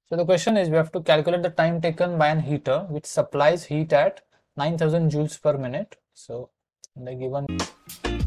So the question is, we have to calculate the time taken by an heater which supplies heat at 9000 joules per minute. So in the given